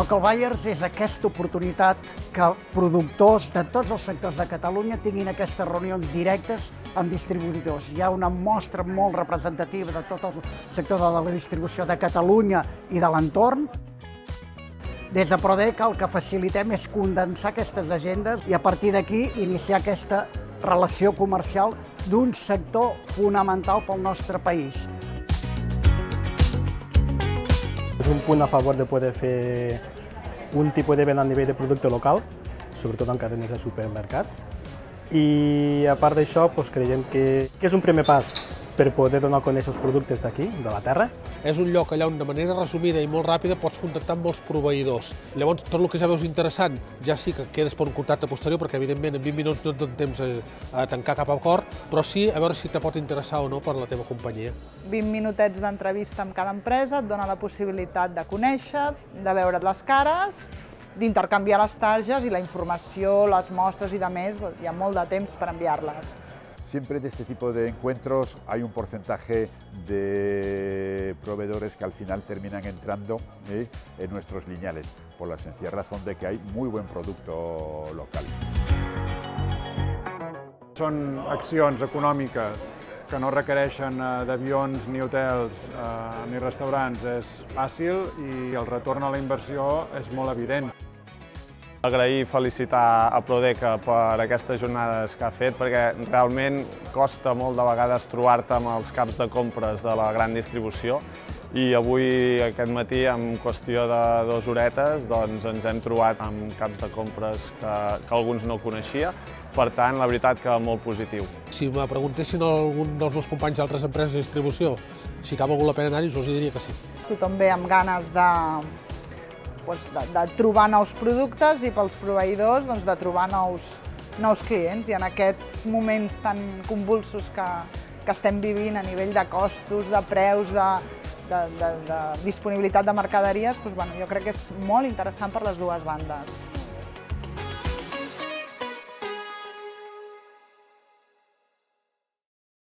Local Buyers és aquesta oportunitat que productors de tots els sectors de Catalunya tinguin aquestes reunions directes amb distribuïdors. Hi ha una mostra molt representativa de tot el sector de la distribució de Catalunya i de l'entorn. Des de Prodec el que facilitem és condensar aquestes agendes i a partir d'aquí iniciar aquesta relació comercial d'un sector fonamental pel nostre país. És un punt a favor de poder fer un tipus de venda a nivell de producte local, sobretot en cadenes de supermercats. I a part d'això, creiem que és un primer pas per poder donar a conèixer els productes d'aquí, de la terra. És un lloc allà on de manera resumida i molt ràpida pots contactar amb molts proveïdors. Llavors, tot el que ja veus interessant ja sí que quedes per un contacte posterior, perquè evidentment en 20 minuts no et dona temps a tancar cap acord, però sí a veure si te pot interessar o no per la teva companyia. 20 minutets d'entrevista amb cada empresa et dona la possibilitat de conèixer, de veure't les cares, d'intercanviar les targes i la informació, les mostres i de més, hi ha molt de temps per enviar-les. Siempre de este tipo de encuentros hay un porcentaje de proveedores que al final terminan entrando en nuestros lineales, por la sencilla razón de que hay muy buen producto local. Són accions econòmiques que no requereixen d'avions ni hotels ni restaurants. És fàcil i el retorn a la inversió és molt evident. Agrair i felicitar a Prodec per aquestes jornades que ha fet, perquè realment costa molt de vegades trobar-te amb els caps de compres de la gran distribució i avui, aquest matí, en qüestió de 2 horetes, doncs ens hem trobat amb caps de compres que alguns no coneixia. Per tant, la veritat que molt positiu. Si me preguntessin a algun dels meus companys d'altres empreses de distribució si cal valgut la pena anar-hi, jo els diria que sí. Tothom ve amb ganes de trobar nous productes i pels proveïdors de trobar nous clients. I en aquests moments tan convulsos que estem vivint a nivell de costos, de preus, de disponibilitat de mercaderies, jo crec que és molt interessant per les dues bandes.